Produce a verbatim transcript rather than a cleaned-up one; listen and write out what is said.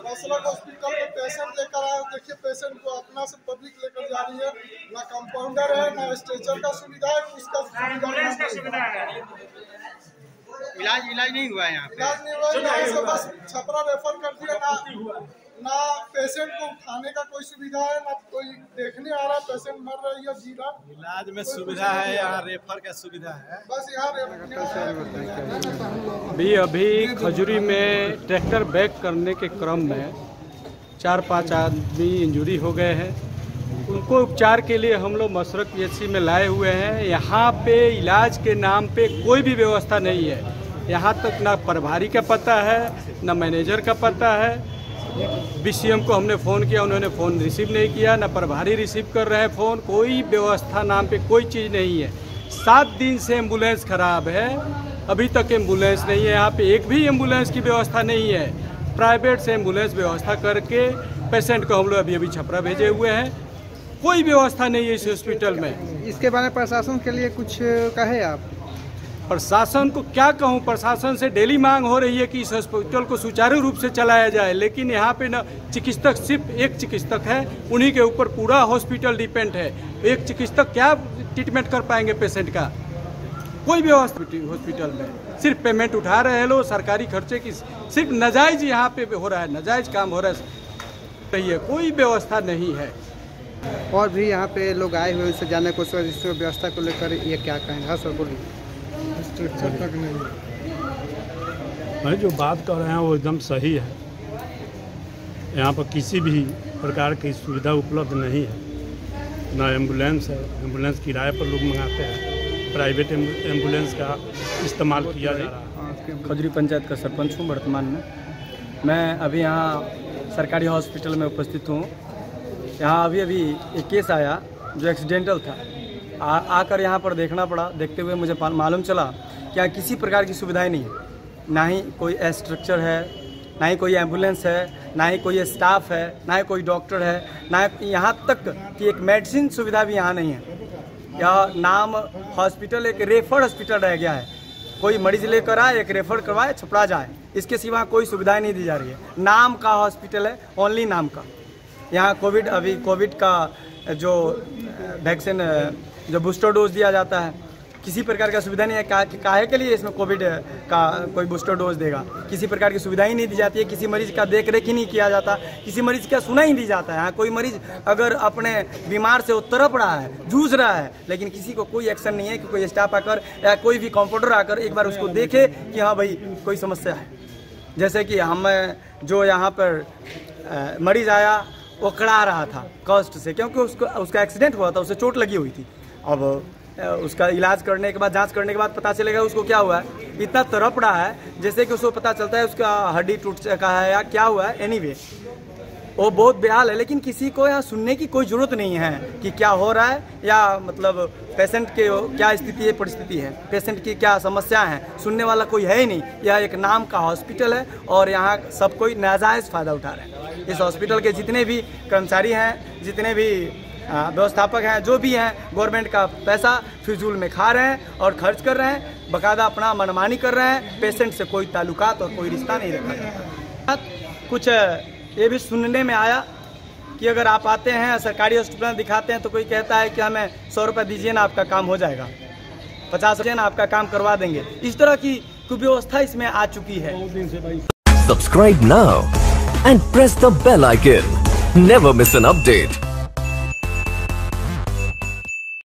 मसलक hospital में patient लेकर आए, देखिए पेशेंट को अपना से पब्लिक लेकर जा रही है, ना कंपाउंडर है, ना स्ट्रेचर का सुविधा है, उसका सुविधा है। इलाज इलाज नहीं हुआ है यहाँ पे, इलाज नहीं हुआ, यहाँ से बस छपरा रेफर कर दिया, ना ना पेशेंट को उठाने का कोई सुविधा है, ना कोई देखने आ रहा पेशेंट मर रही है जी रहा। इलाज में सुविधा है, यहाँ रेफर का सुविधा है, बस यहाँ भी। अभी खजूरी में ट्रैक्टर बैक करने के क्रम में चार पांच आदमी इंजरी हो गए हैं। उनको उपचार के लिए हम लोग मसरक पीएचसी में लाए हुए हैं। यहाँ पे इलाज के नाम पे कोई भी व्यवस्था नहीं है। यहाँ तक ना प्रभारी का पता है, ना मैनेजर का पता है। बीसीएम को हमने फ़ोन किया, उन्होंने फ़ोन रिसीव नहीं किया, ना प्रभारी रिसीव कर रहे हैं फ़ोन। कोई व्यवस्था नाम पे कोई चीज़ नहीं है। सात दिन से एम्बुलेंस खराब है, अभी तक एम्बुलेंस नहीं है। यहाँ पे एक भी एम्बुलेंस की व्यवस्था नहीं है। प्राइवेट से एम्बुलेंस व्यवस्था करके पेशेंट को हम लोग अभी अभी छपरा भेजे हुए हैं। कोई व्यवस्था नहीं है इस हॉस्पिटल में। इसके बारे में प्रशासन के लिए कुछ कहे आप? प्रशासन को क्या कहूँ, प्रशासन से डेली मांग हो रही है कि इस हॉस्पिटल को सुचारू रूप से चलाया जाए, लेकिन यहाँ पे न चिकित्सक, सिर्फ एक चिकित्सक है, उन्हीं के ऊपर पूरा हॉस्पिटल डिपेंड है। एक चिकित्सक क्या ट्रीटमेंट कर पाएंगे पेशेंट का? कोई व्यवस्था हॉस्पिटल में, सिर्फ पेमेंट उठा रहे हैं लोग सरकारी खर्चे की। सिर्फ नाजायज यहाँ पे हो रहा है, नाजायज काम हो रहा है, कोई व्यवस्था नहीं है। और भी यहाँ पे लोग आए हुए उनसे जाने को व्यवस्था को लेकर ये क्या कहेंगे? हाँ सर बोलिए। स्ट्रक्चर तक नहीं भाई, जो बात कर रहे हैं वो एकदम सही है। यहाँ पर किसी भी प्रकार की सुविधा उपलब्ध नहीं है, ना एम्बुलेंस है। एम्बुलेंस किराए पर लोग मंगाते हैं, प्राइवेट एम्बुलेंस का इस्तेमाल किया जा रहा है। खजूरी पंचायत का सरपंच हूँ वर्तमान में। मैं अभी यहाँ सरकारी हॉस्पिटल में उपस्थित हूँ। यहाँ अभी अभी एक केस आया जो एक्सीडेंटल था। आ आकर यहाँ पर देखना पड़ा। देखते हुए मुझे मालूम चला कि यहाँ किसी प्रकार की सुविधाएं नहीं है। ना ही कोई स्ट्रक्चर है, ना ही कोई एम्बुलेंस है, ना ही कोई स्टाफ है, ना ही कोई डॉक्टर है, ना यहाँ तक कि एक मेडिसिन सुविधा भी यहाँ नहीं है। यह नाम हॉस्पिटल एक रेफर हॉस्पिटल रह गया है। कोई मरीज लेकर आए, एक रेफर करवाए, छपड़ा जाए, इसके सिवा कोई सुविधाएं नहीं दी जा रही है। नाम का हॉस्पिटल है, ओनली नाम का। यहाँ कोविड, अभी कोविड का जो वैक्सीन, जो बूस्टर डोज दिया जाता है, किसी प्रकार का सुविधा नहीं है। का, काहे के लिए इसमें कोविड का कोई बूस्टर डोज देगा? किसी प्रकार की सुविधा ही नहीं दी जाती है। किसी मरीज का देख रेख ही नहीं किया जाता, किसी मरीज का सुना ही नहीं जाता है। यहाँ कोई मरीज अगर अपने बीमार से वो तड़प रहा है, जूझ रहा है, लेकिन किसी को कोई एक्शन नहीं है कि कोई स्टाफ आकर या कोई भी कंपाउंडर आकर एक बार उसको देखे कि हाँ भाई कोई समस्या है। जैसे कि हम जो यहाँ पर मरीज आया, वो कड़ा रहा था कष्ट से, क्योंकि उसको उसका एक्सीडेंट हुआ था, उसे चोट लगी हुई थी। अब उसका इलाज करने के बाद, जांच करने के बाद पता चलेगा उसको क्या हुआ है। इतना तड़प रहा है जैसे कि उसको पता चलता है उसका हड्डी टूट चुका है या क्या हुआ है। एनीवे वो बहुत बेहाल है, लेकिन किसी को यहाँ सुनने की कोई ज़रूरत नहीं है कि क्या हो रहा है, या मतलब पेशेंट के क्या स्थिति है, परिस्थिति है, पेशेंट की क्या समस्या है, सुनने वाला कोई है ही नहीं। यह एक नाम का हॉस्पिटल है और यहाँ सब कोई नाजायज़ फ़ायदा उठा रहे हैं। इस हॉस्पिटल के जितने भी कर्मचारी हैं, जितने भी व्यवस्थापक हैं, जो भी हैं, गवर्नमेंट का पैसा फिजूल में खा रहे हैं और खर्च कर रहे हैं, बाकायदा अपना मनमानी कर रहे हैं। पेशेंट से कोई ताल्लुकात और कोई रिश्ता नहीं रखा। कुछ ये भी सुनने में आया कि अगर आप आते हैं सरकारी हॉस्पिटल में दिखाते हैं तो कोई कहता है कि हमें सौ रुपये दीजिए ना, आपका काम हो जाएगा, पचास रुपये ना, आपका काम करवा देंगे। इस तरह की कुव्यवस्था इसमें आ चुकी है। Subscribe now and press the bell icon, never miss an update.